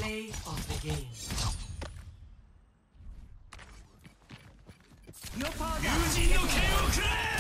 Play of the game. 友人の剣をくらえ。